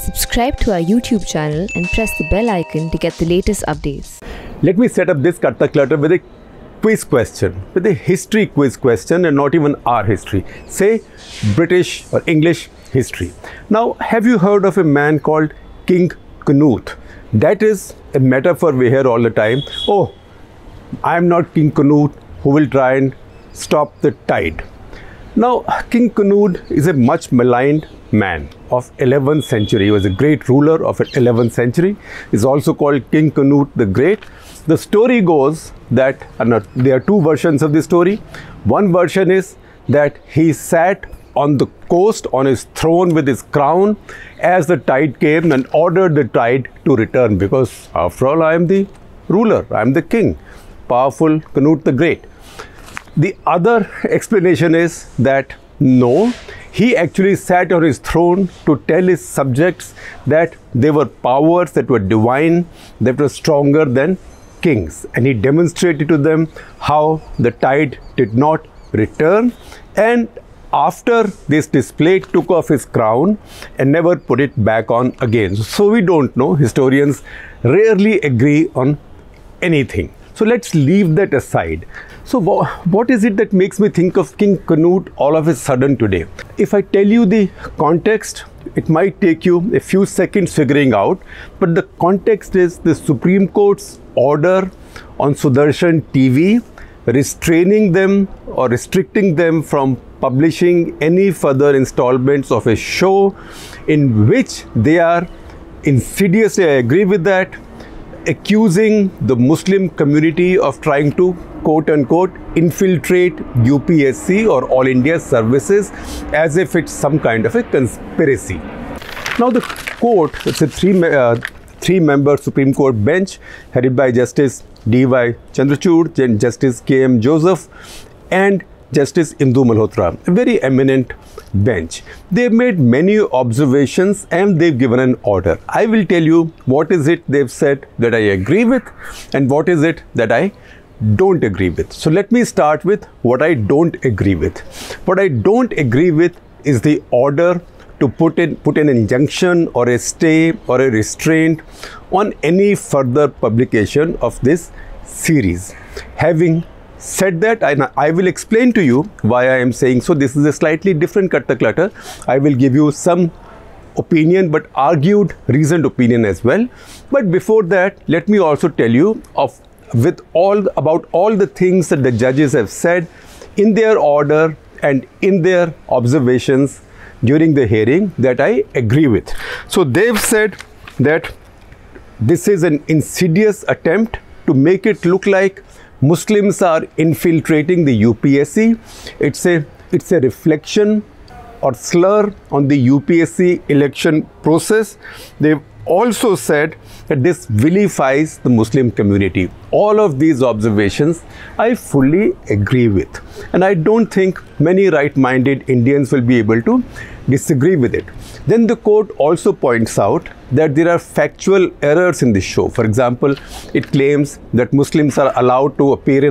Subscribe to our YouTube channel and press the bell icon to get the latest updates. Let me set up this Katta Clutter with a quiz question, with a history quiz question, and not even our history. Say British or English history. Now, have you heard of a man called King Canute? That is a metaphor we hear all the time. Oh, I am not King Canute who will try and stop the tide. Now, King Canute is a much maligned man of 11th century. He was a great ruler of 11th century. He's also called King Canute the Great. The story goes that, there are two versions of the story. One version is that he sat on the coast on his throne with his crown as the tide came and ordered the tide to return, because after all, I am the ruler, I am the king, powerful Canute the Great. The other explanation is that no, he actually sat on his throne to tell his subjects that there were powers that were divine, that were stronger than kings, and he demonstrated to them how the tide did not return, and after this display took off his crown and never put it back on again. So we don't know. Historians rarely agree on anything. So let's leave that aside. So what is it that makes me think of King Canute all of a sudden today? If I tell you the context, it might take you a few seconds figuring out, but the context is the Supreme Court's order on Sudarshan TV restraining them or restricting them from publishing any further installments of a show in which they are insidiously, I agree with that, accusing the Muslim community of trying to quote unquote infiltrate UPSC or All India Services as if it's some kind of a conspiracy. Now the court, it's a three-member Supreme Court bench headed by Justice D.Y. Chandrachud, Justice K.M. Joseph and Justice Indu Malhotra, a very eminent bench. They've made many observations and they've given an order. I will tell you what is it they've said that I agree with and what is it that I don't agree with. So let me start with what I don't agree with. What I don't agree with is the order to put an injunction or a stay or a restraint on any further publication of this series. Having said that, I will explain to you why I am saying so. This is a slightly different Katta Clutter. I will give you some opinion, but argued, reasoned opinion as well. But before that, let me also tell you about all the things that the judges have said in their order and in their observations during the hearing that I agree with. So they've said that this is an insidious attempt to make it look like Muslims are infiltrating the UPSC. It's a reflection or slur on the UPSC election process. They've also said that this vilifies the Muslim community. All of these observations I fully agree with, and I don't think many right-minded Indians will be able to disagree with it. Then the court also points out that there are factual errors in this show. For example, it claims that Muslims are allowed to appear in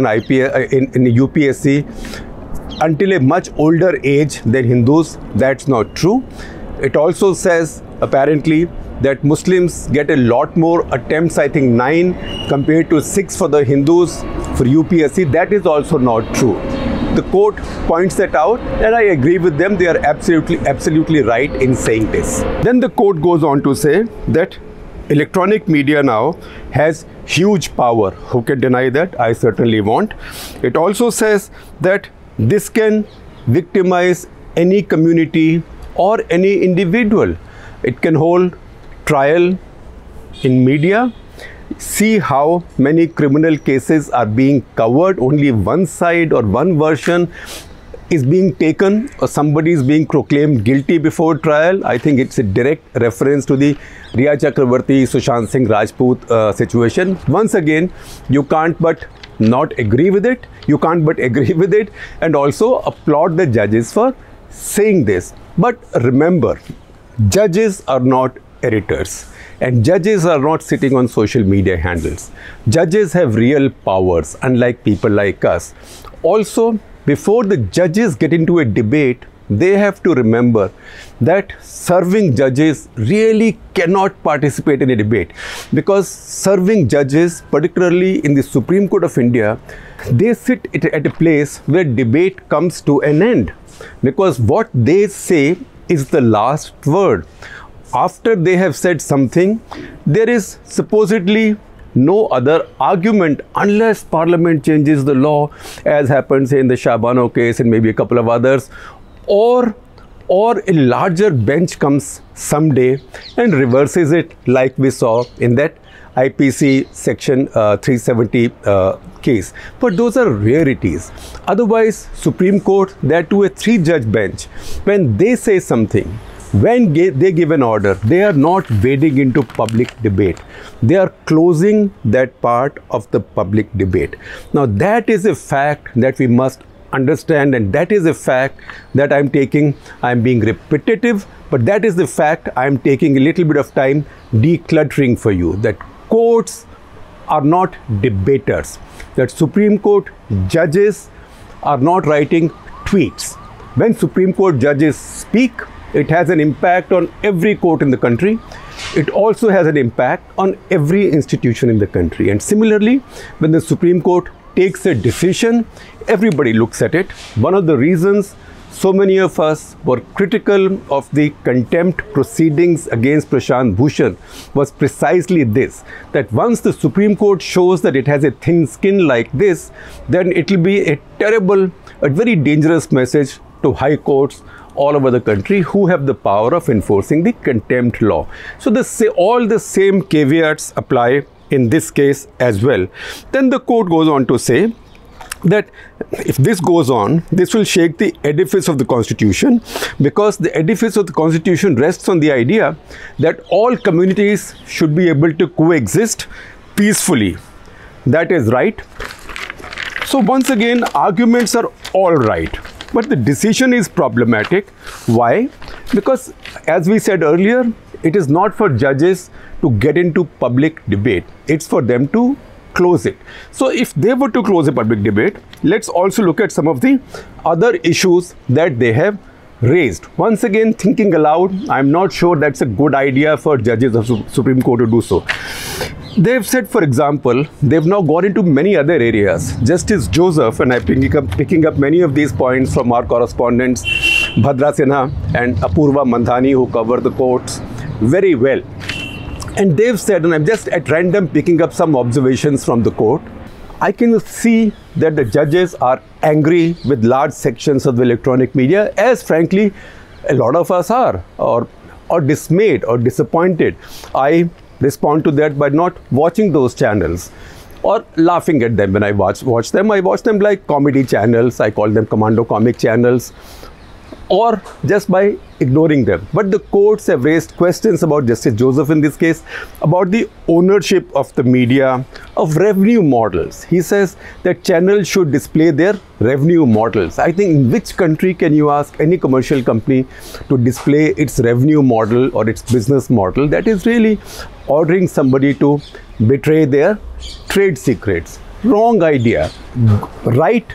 UPSC until a much older age than Hindus. That's not true. It also says apparently that Muslims get a lot more attempts, I think 9 compared to 6 for the Hindus for UPSC. That is also not true. The court points that out and I agree with them. They are absolutely right in saying this. Then the court goes on to say that electronic media now has huge power. Who can deny that? I certainly won't. It also says that this can victimize any community or any individual. It can hold trial in media. See how many criminal cases are being covered. Only one side or one version is being taken, or somebody is being proclaimed guilty before trial. I think it's a direct reference to the Rhea Chakrabarti, Sushant Singh Rajput situation. Once again, you can't but not agree with it. You can't but agree with it and also applaud the judges for saying this. But remember, judges are not editors. And judges are not sitting on social media handles. Judges have real powers, unlike people like us. Also, before the judges get into a debate they have to remember that serving judges really cannot participate in a debate, because serving judges, particularly in the Supreme Court of India, they sit at a place where debate comes to an end, because what they say is the last word. After they have said something, there is supposedly no other argument unless Parliament changes the law, as happens in the Shah Bano case and maybe a couple of others, or a larger bench comes someday and reverses it, like we saw in that IPC section 370 case. But those are rarities. Otherwise, Supreme Court, that to a 3-judge bench, when they say something, when they give an order, they are not wading into public debate. They are closing that part of the public debate. Now, that is a fact that we must understand, and that is a fact that I'm being repetitive, but that is the fact I'm taking a little bit of time decluttering for you, that courts are not debaters, that Supreme Court judges are not writing tweets. When Supreme Court judges speak, it has an impact on every court in the country. It also has an impact on every institution in the country. And similarly, when the Supreme Court takes a decision, everybody looks at it. One of the reasons so many of us were critical of the contempt proceedings against Prashant Bhushan was precisely this, that once the Supreme Court shows that it has a thin skin like this, then it will be a very dangerous message to high courts all over the country who have the power of enforcing the contempt law. So all the same caveats apply in this case as well. Then the court goes on to say that if this goes on, this will shake the edifice of the Constitution, because the edifice of the Constitution rests on the idea that all communities should be able to coexist peacefully. That is right. So once again, arguments are all right, but the decision is problematic. Why? Because as we said earlier, it is not for judges to get into public debate. It's for them to close it. So if they were to close a public debate, let's also look at some of the other issues that they have raised. Once again, thinking aloud, I'm not sure that's a good idea for judges of Supreme Court to do so. They've said, for example, they've now gone into many other areas. Justice Joseph, and I'm picking up many of these points from our correspondents, Bhadra Sinha and Apurva Mandhani, who cover the courts very well. And they've said, and I'm just at random picking up some observations from the court, I can see that the judges are angry with large sections of the electronic media, as frankly a lot of us are, or dismayed or disappointed. I respond to that by not watching those channels or laughing at them when I watch them. I watch them like comedy channels, I call them commando comic channels, or just by ignoring them. But the courts have raised questions about Justice Joseph in this case, about the ownership of the media, of revenue models. He says that channels should display their revenue models. I think in which country can you ask any commercial company to display its revenue model or its business model? That is really ordering somebody to betray their trade secrets. Wrong idea. Right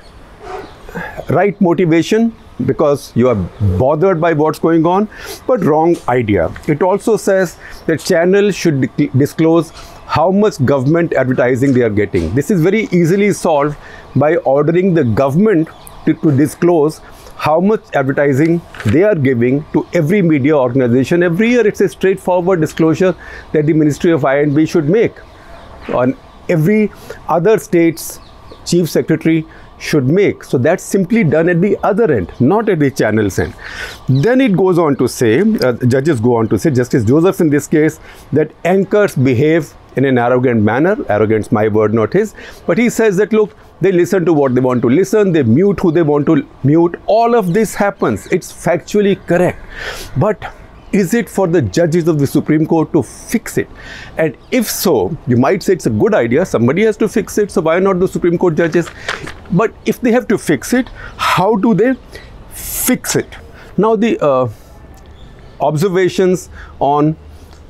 motivation, because you are bothered by what's going on, but wrong idea. It also says that channels should disclose how much government advertising they are getting. This is very easily solved by ordering the government to disclose how much advertising they are giving to every media organization every year. It's a straightforward disclosure that the Ministry of I&B should make. On every other state's chief secretary should make. So that's simply done at the other end, not at the channel's end. Then it goes on to say, judges go on to say, Justice Joseph in this case, that anchors behave in an arrogant manner. Arrogant's my word, not his. But he says that, look, they listen to what they want to listen, they mute who they want to mute. All of this happens. It's factually correct. But is it for the judges of the Supreme Court to fix it? And if so, you might say it's a good idea. Somebody has to fix it. So why not the Supreme Court judges? But if they have to fix it, how do they fix it? Now, the observations on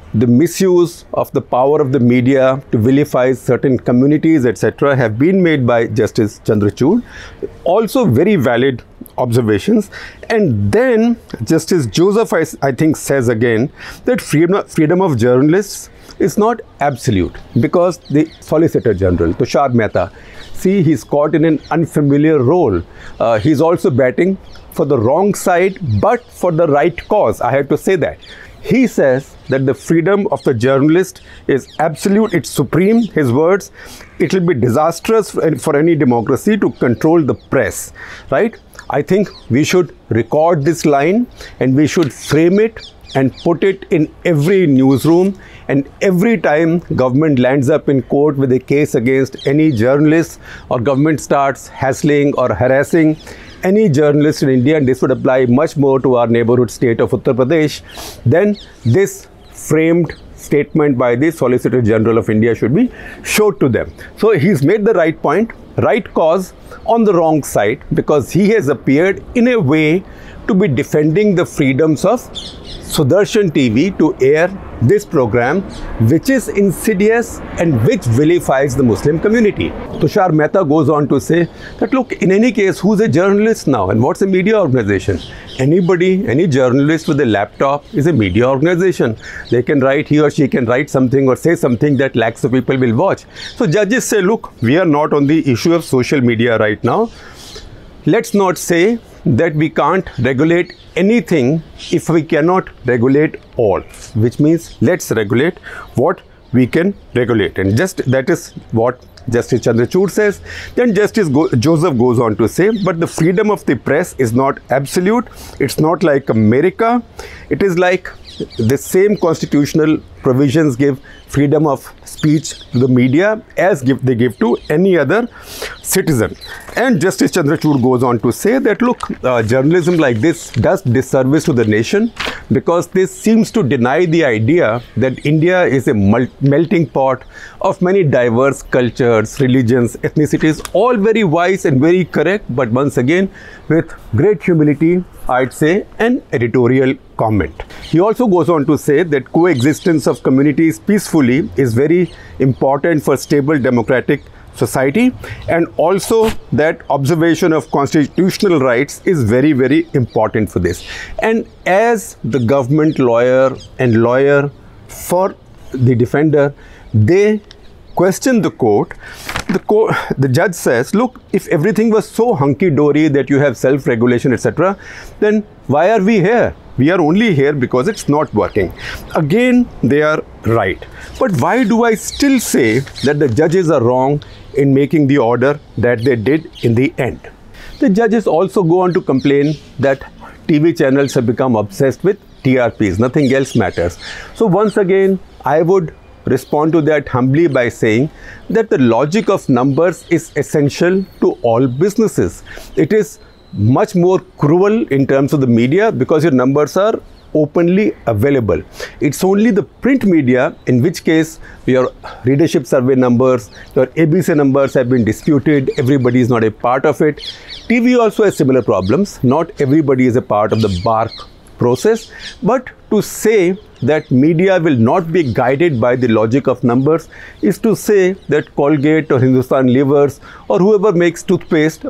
the misuse of the power of the media to vilify certain communities, etc., have been made by Justice Chandrachud. Also very valid observations. And then Justice Joseph, I think, says again that freedom of journalists is not absolute, because the Solicitor General, Tushar Mehta, see, he's caught in an unfamiliar role. He's also batting for the wrong side, but for the right cause. I have to say that. He says that the freedom of the journalist is absolute, it's supreme. His words, it will be disastrous for any democracy to control the press, right? I think we should record this line and we should frame it and put it in every newsroom, and every time government lands up in court with a case against any journalist, or government starts hassling or harassing any journalist in India, and this would apply much more to our neighborhood state of Uttar Pradesh, then this framed statement by the Solicitor General of India should be showed to them. So he's made the right point, right cause on the wrong side, because he has appeared in a way to be defending the freedoms of Sudarshan TV to air this program, which is insidious and which vilifies the Muslim community. Tushar Mehta goes on to say that, look, in any case, who's a journalist now and what's a media organization? Anybody, any journalist with a laptop is a media organization. They can write, he or she can write something or say something that lakhs of people will watch. So judges say, look, we are not on the issue of social media right now. Let's not say that we can't regulate anything if we cannot regulate all, which means let's regulate what we can regulate. And just that is what Justice Chandrachud says. Then Justice Joseph goes on to say, but the freedom of the press is not absolute. It's not like America. It is like the same constitutional provisions give freedom of speech to the media as they give to any other citizen. And Justice Chandrachud goes on to say that, look, journalism like this does disservice to the nation, because this seems to deny the idea that India is a melting pot of many diverse cultures, religions, ethnicities, all very wise and very correct, but once again with great humility, I'd say, an editorial comment. He also goes on to say that coexistence of communities peacefully is very important for stable democratic society, and also that observation of constitutional rights is very, very important for this. And as the government lawyer and lawyer for the defender, they question the court. The judge says, look, if everything was so hunky-dory that you have self-regulation, etc., then why are we here? We are only here because it's not working. Again, they are right. But why do I still say that the judges are wrong in making the order that they did in the end? The judges also go on to complain that TV channels have become obsessed with TRPs. Nothing else matters. So once again, I would respond to that humbly by saying that the logic of numbers is essential to all businesses. It is much more cruel in terms of the media because your numbers are openly available. It's only the print media in which case your readership survey numbers, your ABC numbers have been disputed. Everybody is not a part of it. TV also has similar problems. Not everybody is a part of the BARC process. But to say that media will not be guided by the logic of numbers is to say that Colgate or Hindustan Levers or whoever makes toothpaste,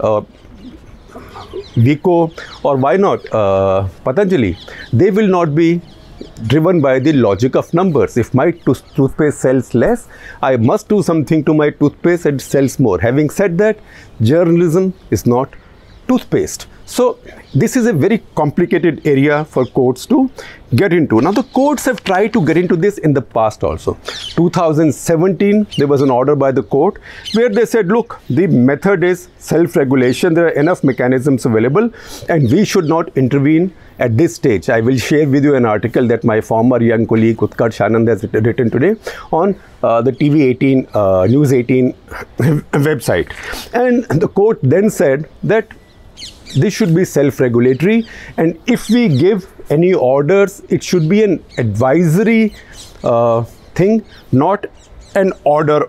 Vico, or why not Patanjali, they will not be driven by the logic of numbers. If my toothpaste sells less, I must do something to my toothpaste and it sells more. Having said that, journalism is not toothpaste. So this is a very complicated area for courts to get into. Now the courts have tried to get into this in the past also. 2017, there was an order by the court where they said, look, the method is self-regulation. There are enough mechanisms available and we should not intervene at this stage. I will share with you an article that my former young colleague Utkarsh Anand has written today on the TV 18, News 18 website. And the court then said that this should be self-regulatory, and if we give any orders, it should be an advisory thing, not an order.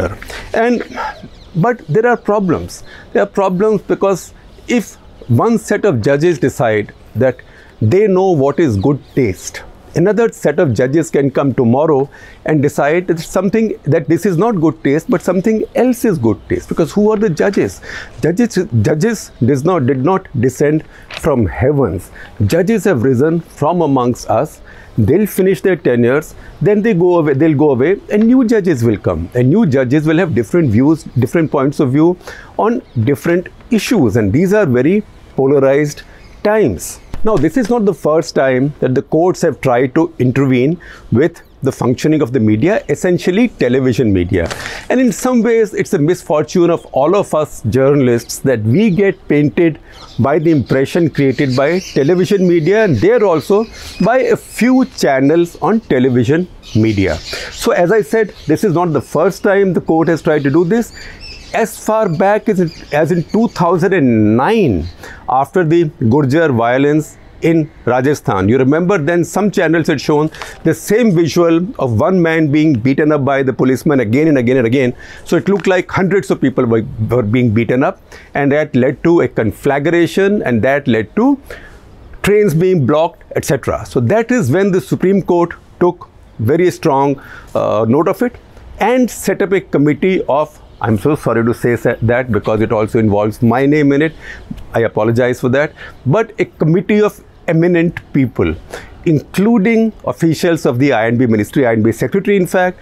But there are problems. There are problems because if one set of judges decide that they know what is good taste another set of judges can come tomorrow and decide that something, that this is not good taste, but something else is good taste. Because who are the judges? Judges did not descend from heavens. Judges have risen from amongst us. They'll finish their tenures, then they'll go away, and new judges will come. And new judges will have different views, different points of view on different issues. And these are very polarized times. Now, this is not the first time that the courts have tried to intervene with the functioning of the media, essentially television media. And in some ways, it's a misfortune of all of us journalists that we get painted by the impression created by television media, and there also by a few channels on television media. So as I said, this is not the first time the court has tried to do this. As far back as in 2009, after the Gurjar violence in Rajasthan, you remember then some channels had shown the same visual of one man being beaten up by the policeman again and again and again. So it looked like hundreds of people were being beaten up, and that led to a conflagration, and that led to trains being blocked, etc. So that is when the Supreme Court took very strong note of it and set up a committee of, I'm so sorry to say that because it also involves my name in it, I apologize for that, but a committee of eminent people, including officials of the INB ministry, INB secretary in fact,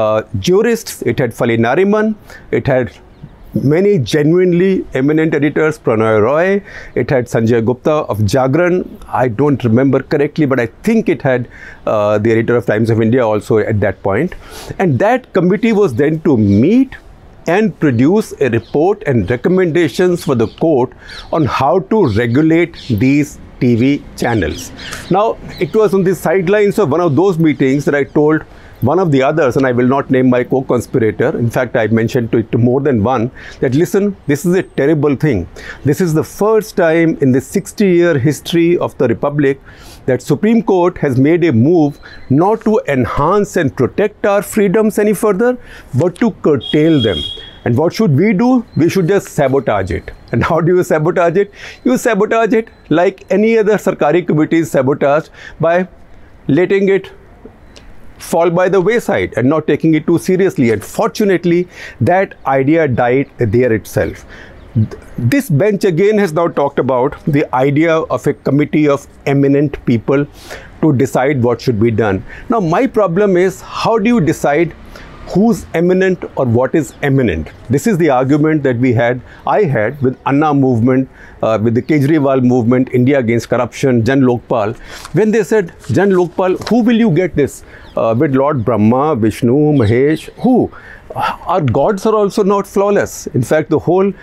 jurists. It had Fali Nariman, it had many genuinely eminent editors, Pranoy Roy, it had Sanjay Gupta of Jagran, I don't remember correctly, but I think it had the editor of Times of India also at that point. And that committee was then to meet and produce a report and recommendations for the court on how to regulate these TV channels. Now, it was on the sidelines of one of those meetings that I told one of the others, and I will not name my co-conspirator, in fact I mentioned to more than one, that listen, this is a terrible thing. This is the first time in the 60-year history of the Republic that Supreme Court has made a move not to enhance and protect our freedoms any further, but to curtail them. And what should we do? We should just sabotage it. And how do you sabotage it? You sabotage it like any other Sarkari committee is sabotaged, by letting it fall by the wayside and not taking it too seriously. And fortunately, that idea died there itself. This bench again has now talked about the idea of a committee of eminent people to decide what should be done. Now, my problem is, how do you decide who's eminent or what is eminent? This is the argument that I had with Anna movement, with the Kejriwal movement, India Against Corruption, Jan Lokpal, when they said, Jan Lokpal, who will you get this? With Lord Brahma, Vishnu, Mahesh, who? Our gods are also not flawless. In fact, the whole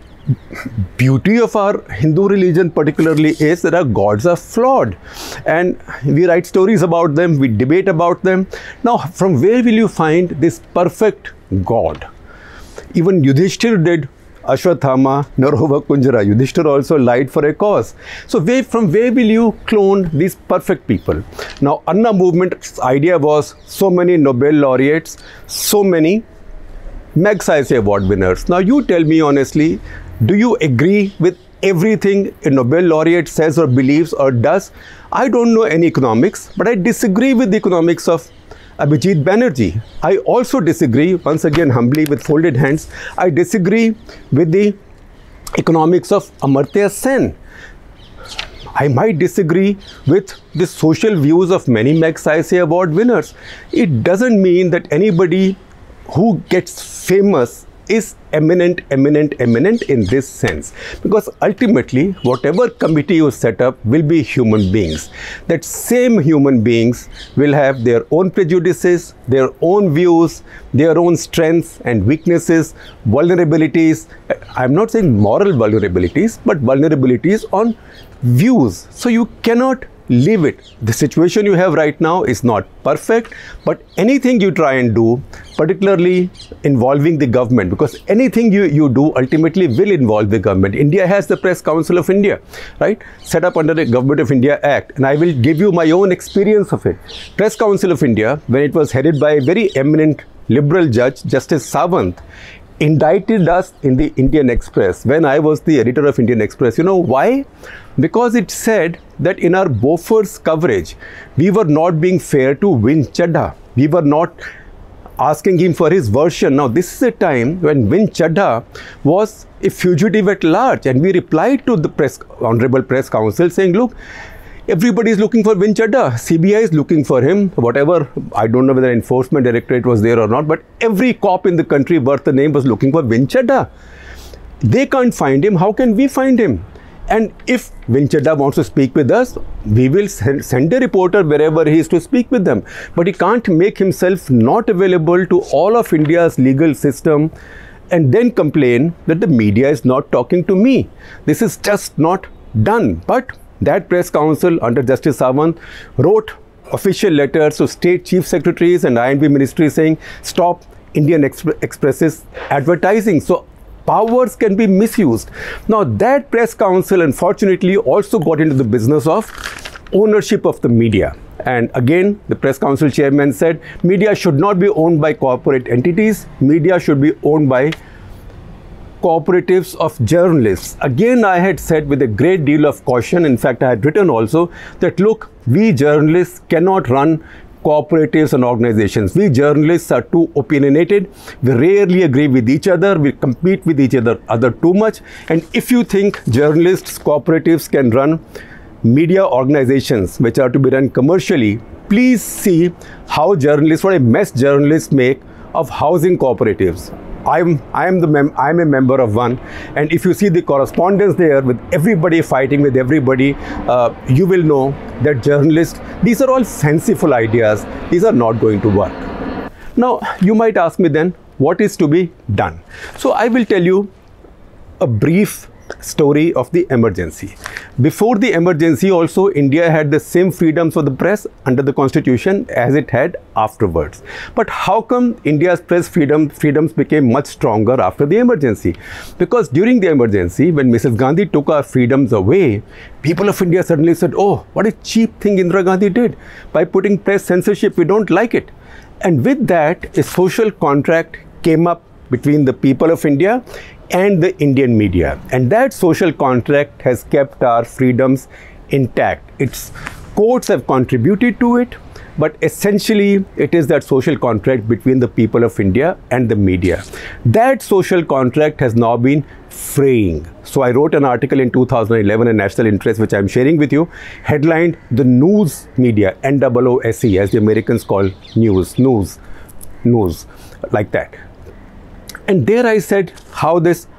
beauty of our Hindu religion particularly is that our gods are flawed, and we write stories about them, we debate about them. Now, from where will you find this perfect god? Even Yudhishthir did Ashwathama, Narova Kunjara. Yudhishthir also lied for a cause. So from where will you clone these perfect people? Now, Anna movement's idea was so many Nobel laureates, so many Magsaysay award winners. Now, you tell me honestly, do you agree with everything a Nobel laureate says or believes or does? I don't know any economics, but I disagree with the economics of Abhijit Banerjee. I also disagree, once again humbly with folded hands, I disagree with the economics of Amartya Sen. I might disagree with the social views of many Magsaysay award winners. It doesn't mean that anybody who gets famous is eminent in this sense, because ultimately whatever committee you set up will be human beings. That same human beings will have their own prejudices, their own views, their own strengths and weaknesses, vulnerabilities. I'm not saying moral vulnerabilities, but vulnerabilities on views. So you cannot leave it. The situation you have right now is not perfect, but anything you try and do, particularly involving the government, because anything you do ultimately will involve the government. India has the Press Council of India, right, set up under the Government of India Act, and I will give you my own experience of it. Press Council of India, when it was headed by a very eminent liberal judge, Justice Sawant, indicted us in the Indian Express when I was the editor of Indian Express. You know why? Because it said that in our Bofors coverage, we were not being fair to Vin Chadha. We were not asking him for his version. Now, this is a time when Vin Chadha was a fugitive at large, and we replied to the Honorable Press Council saying, look, everybody is looking for Vin Chadha. CBI is looking for him. Whatever, I don't know whether Enforcement Directorate was there or not, but every cop in the country worth the name was looking for Vin Chadha. They can't find him. How can we find him? And if Vin Chadha wants to speak with us, we will send a reporter wherever he is to speak with them. But he can't make himself not available to all of India's legal system and then complain that the media is not talking to me. This is just not done. But that press council under Justice Sawant wrote official letters to state chief secretaries and INB ministry saying, stop Indian Express's advertising. So powers can be misused. Now, that press council unfortunately also got into the business of ownership of the media. And again, the press council chairman said, media should not be owned by corporate entities. Media should be owned by cooperatives of journalists. Again, I had said with a great deal of caution, in fact, I had written also that, look, we journalists cannot run cooperatives and organizations. We journalists are too opinionated. We rarely agree with each other. We compete with each other too much. And if you think journalists, cooperatives can run media organizations which are to be run commercially, please see how journalists, what a mess journalists make of housing cooperatives. I'm a member of one, and if you see the correspondence there with everybody fighting with everybody, you will know that journalists, these are all fanciful ideas. These are not going to work. Now, you might ask me then, what is to be done? So I will tell you a brief story of the emergency. Before the emergency also, India had the same freedoms for the press under the constitution as it had afterwards. But how come India's press freedoms became much stronger after the emergency? Because during the emergency, when Mrs. Gandhi took our freedoms away, people of India suddenly said, oh, what a cheap thing Indira Gandhi did by putting press censorship. We don't like it. And with that, a social contract came up between the people of India and the Indian media, and that social contract has kept our freedoms intact. Its courts have contributed to it, but essentially it is that social contract between the people of India and the media. That social contract has now been fraying. So I wrote an article in 2011 in National Interest, which I'm sharing with you, headlined "The News Media," NOOSE, as the Americans call news, like that. And there I said how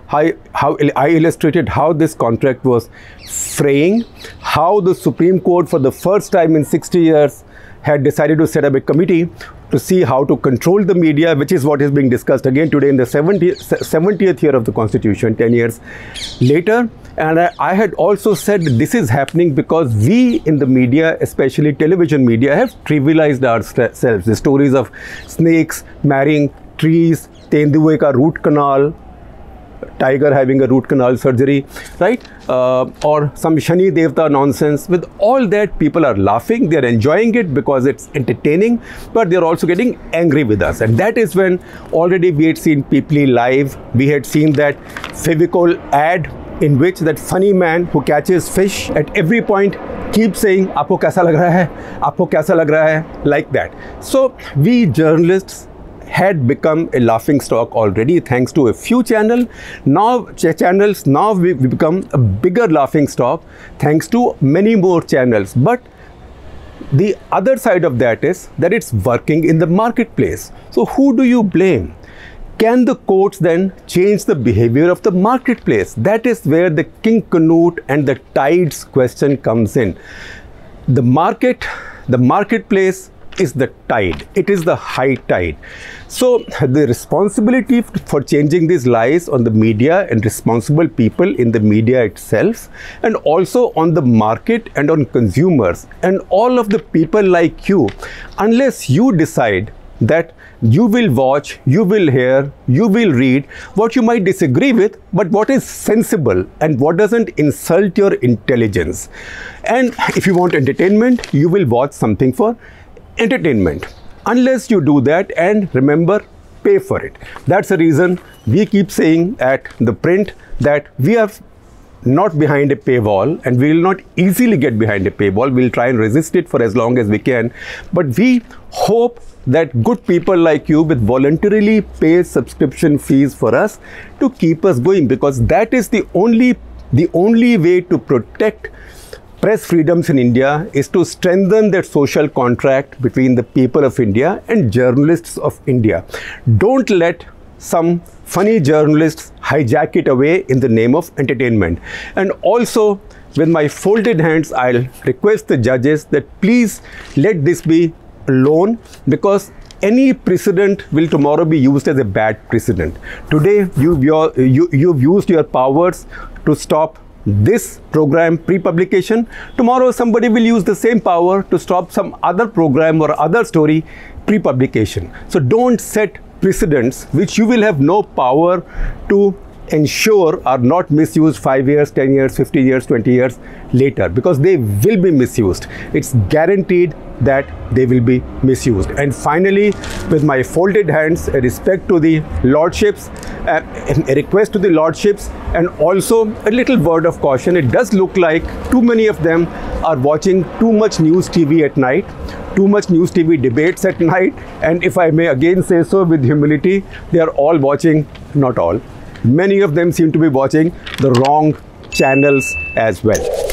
I illustrated how this contract was fraying, how the Supreme Court for the first time in 60 years had decided to set up a committee to see how to control the media, which is what is being discussed again today in the 70th year of the Constitution, 10 years later. And I had also said this is happening because we in the media, especially television media, have trivialized ourselves. The stories of snakes marrying trees, Tendue ka root canal, tiger having a root canal surgery, right? Or some Shani Devta nonsense. With all that, people are laughing. They are enjoying it because it's entertaining, but they are also getting angry with us. And that is when already we had seen People Live. We had seen that Fevicol ad in which that funny man who catches fish at every point keeps saying, "Aapko kaisa lag raha hai? Aapko kaisa lag raha hai?" Like that. So we journalists had become a laughing stock already thanks to a few channels. Now we've become a bigger laughing stock thanks to many more channels. But the other side of that is that it's working in the marketplace. So who do you blame? Can the courts then change the behavior of the marketplace? That is where the King Canute and the tides question comes in. The marketplace is the tide. It is the high tide. So the responsibility for changing this lies on the media and responsible people in the media itself, and also on the market and on consumers and all of the people like you. Unless you decide that you will watch, you will hear, you will read what you might disagree with, but what is sensible and what doesn't insult your intelligence. And if you want entertainment, you will watch something for entertainment. Unless you do that, and remember, pay for it. That's the reason we keep saying at the print that we are not behind a paywall, and we will not easily get behind a paywall. We'll try and resist it for as long as we can. But we hope that good people like you with voluntarily pay subscription fees for us to keep us going, because that is the only way to protect press freedoms in India, is to strengthen that social contract between the people of India and journalists of India. Don't let some funny journalists hijack it away in the name of entertainment. And also, with my folded hands, I'll request the judges that please let this be alone, because any precedent will tomorrow be used as a bad precedent. Today, you've used your powers to stop this program pre-publication. Tomorrow, somebody will use the same power to stop some other program or other story pre-publication. So don't set precedents which you will have no power to ensure are not misused 5 years, 10 years, 15 years, 20 years later, because they will be misused. It's guaranteed that they will be misused. And finally, with my folded hands, a respect to the lordships, a request to the lordships, and also a little word of caution. It does look like too many of them are watching too much news TV at night, too much news TV debates at night, and if I may again say so with humility, they are all watching, not all, many of them seem to be watching the wrong channels as well.